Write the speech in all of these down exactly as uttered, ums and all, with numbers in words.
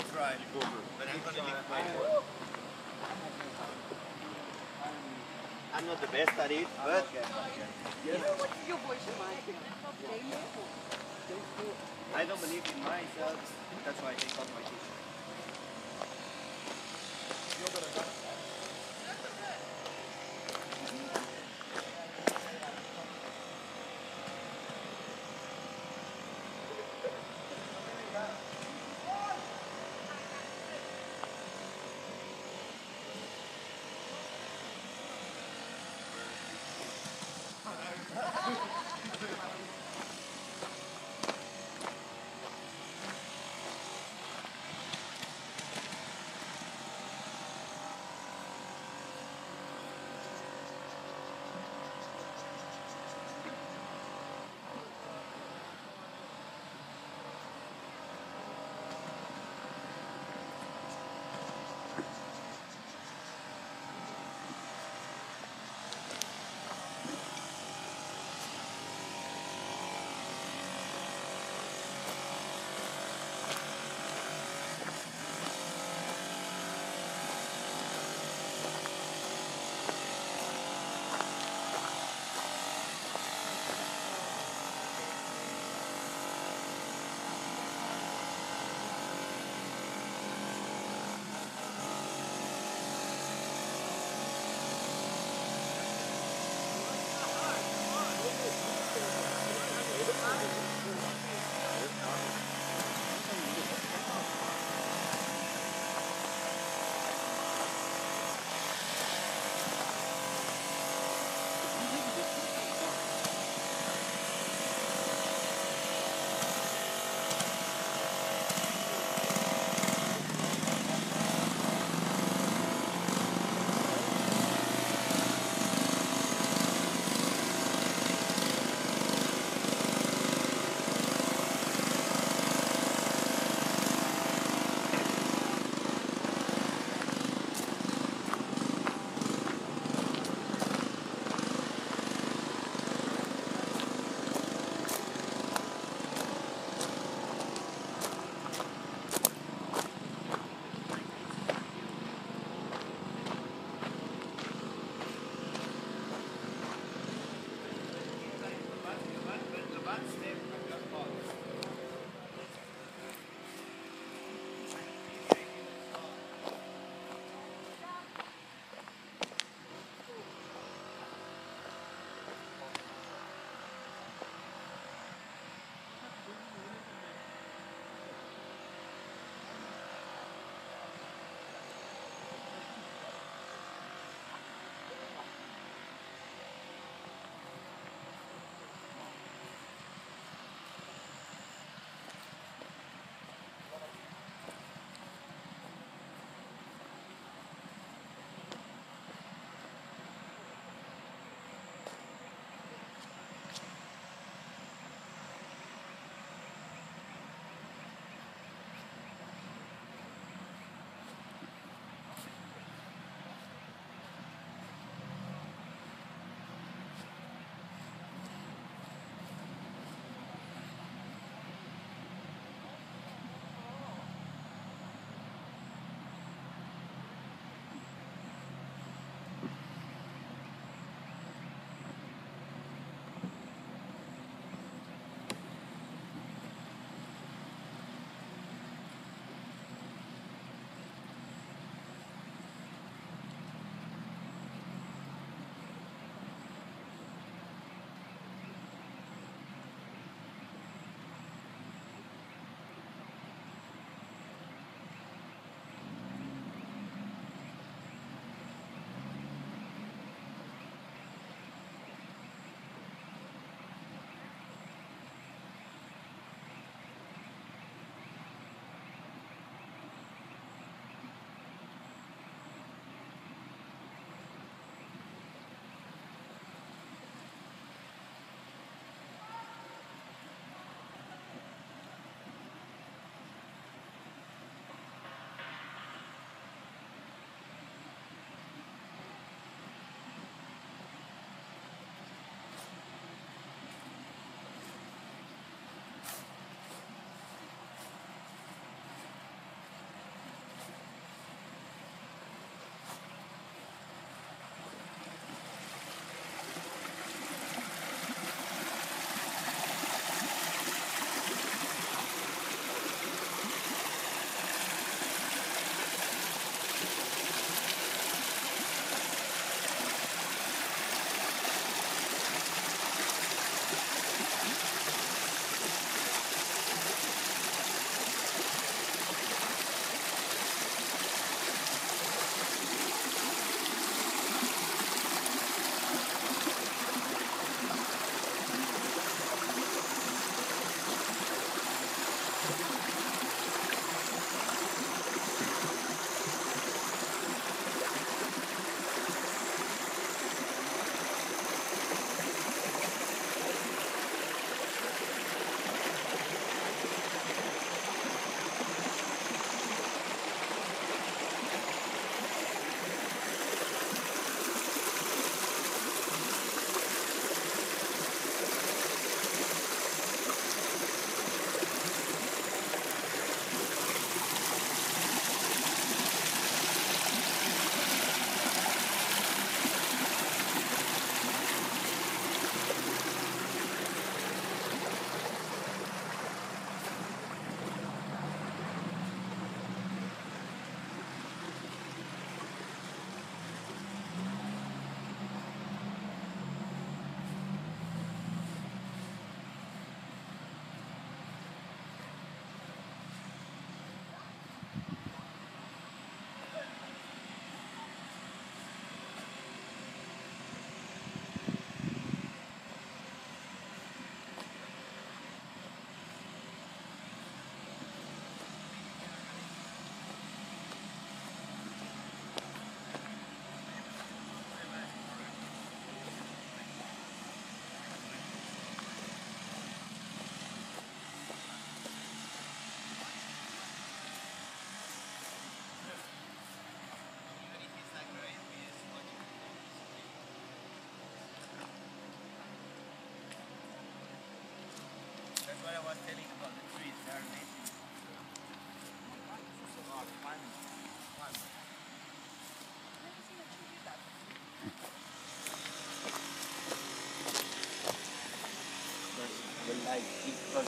That's right. You go first. But I'm gonna leave my work. I'm not the best at it, but Okay. You know what your voice reminds me of? Jamie. I don't believe in myself. That's why I take off my t-shirt.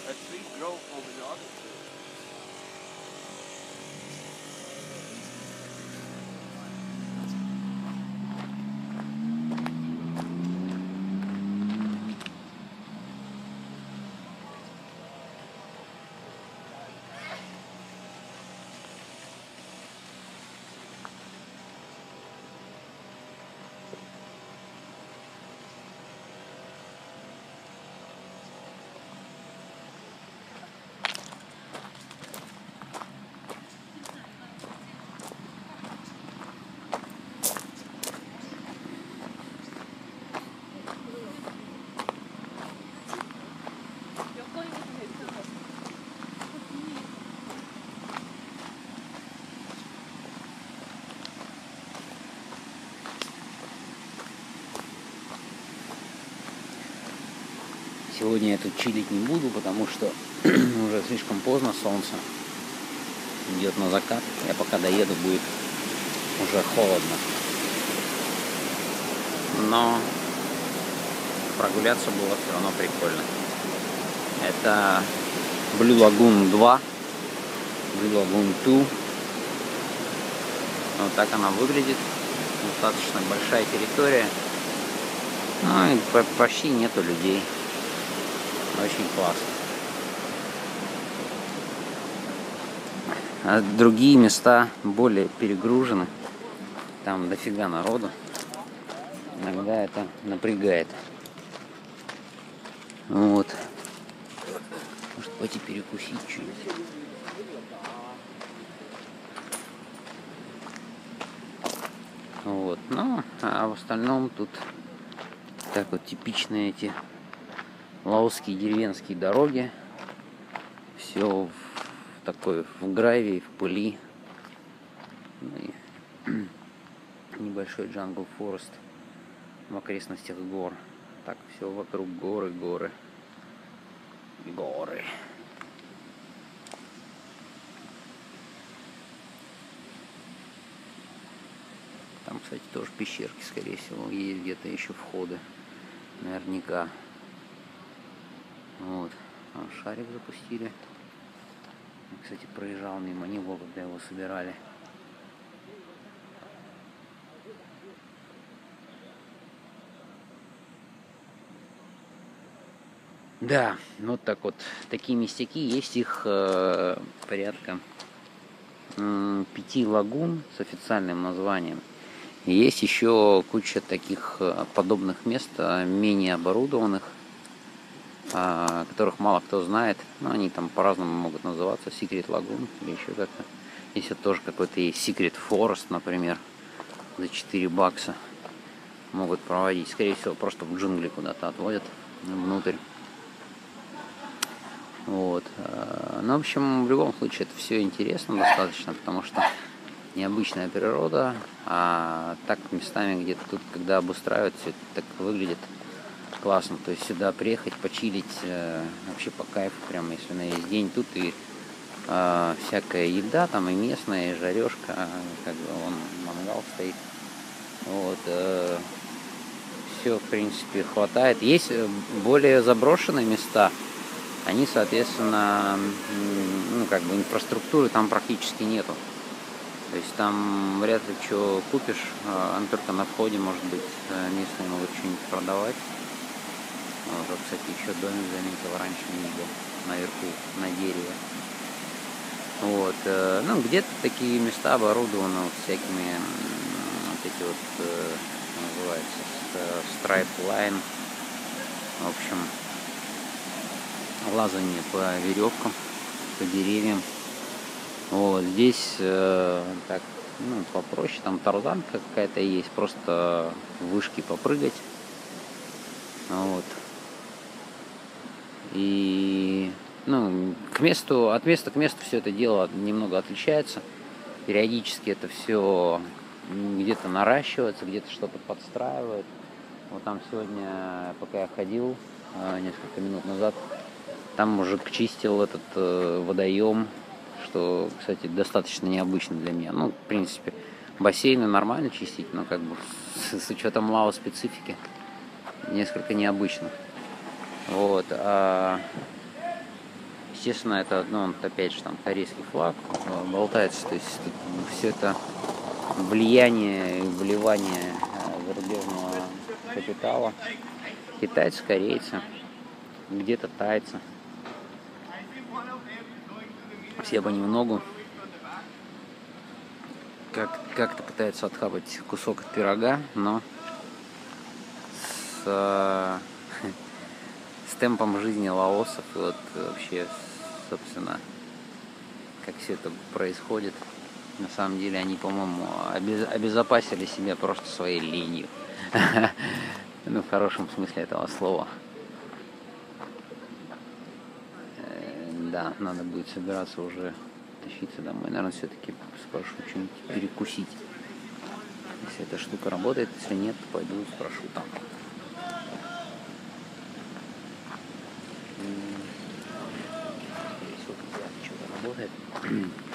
a tree grow over the other tree. Сегодня я тут чилить не буду, потому что уже слишком поздно, солнце идет на закат. Я пока доеду, будет уже холодно. Но прогуляться было все равно прикольно. Это Blue Lagoon два, Blue Lagoon два. Вот так она выглядит. Достаточно большая территория. Ну и почти нету людей. Очень классно. А другие места более перегружены. Там дофига народу. Иногда это напрягает. Вот. Может пойти перекусить чуть-чуть. Вот. Ну, а в остальном тут так вот типичные эти лаосские деревенские дороги. Все в такой в гравии, в пыли. Ну и небольшой джангл форест в окрестностях гор. Так, все вокруг горы, горы, горы. Там, кстати, тоже пещерки, скорее всего, есть где-то еще входы. Наверняка. Вот. А, шарик запустили. Я, кстати, проезжал мимо него, когда его собирали. Да, вот так вот. Такие местяки. Есть их э, порядка э, пяти лагун с официальным названием. И есть еще куча таких э, подобных мест, менее оборудованных, о которых мало кто знает. Но они там по-разному могут называться. Secret Lagoon или еще как-то. Здесь вот тоже какой-то есть Secret Forest, например, за четыре бакса могут проводить. Скорее всего, просто в джунгли куда-то отводят внутрь. Вот. Ну, в общем, в любом случае, это все интересно достаточно, потому что необычная природа, а так местами где-то тут, когда обустраивают, все это так выглядит классно. То есть сюда приехать, почилить, э, вообще по кайфу, прям если на весь день. Тут и э, всякая еда, там и местная, и жарежка, как бы вон мангал стоит. Вот. Э, все, в принципе, хватает. Есть более заброшенные места. Они, соответственно, ну, как бы инфраструктуры там практически нету. То есть там вряд ли что купишь, а только на входе, может быть, местные могут что-нибудь продавать. Вот, кстати, еще домик заметил, раньше не видел, наверху, на дереве. Вот, ну, где-то такие места оборудованы вот всякими, вот эти вот, называется, Stripe Line. В общем, лазание по веревкам, по деревьям. Вот здесь э, так, ну, попроще, там тарзанка какая-то есть, просто вышки попрыгать. Вот. И ну, к месту, от места к месту все это дело немного отличается. Периодически это все где-то наращивается, где-то что-то подстраивает. Вот там сегодня, пока я ходил, несколько минут назад, там мужик чистил этот э, водоем, что, кстати, достаточно необычно для меня. Ну, в принципе, бассейны нормально чистить, но как бы с, с учетом Лао специфики несколько необычно. Вот. А естественно, это, ну, вот опять же, там корейский флаг э, болтается, то есть все это влияние и вливание э, зарубежного капитала. Китайцы, корейцы, где-то тайцы. Все понемногу как, как-то пытаются отхапать кусок от пирога, но с, э, с темпом жизни лаосов и вот вообще, собственно, как все это происходит. На самом деле они, по-моему, обез, обезопасили себя просто своей ленью. Ну, в хорошем смысле этого слова. Да, надо будет собираться уже тащиться домой. Наверное, все-таки спрошу что-нибудь перекусить. Если эта штука работает, если нет, то пойду спрошу там. Скорее всего, что-то работает.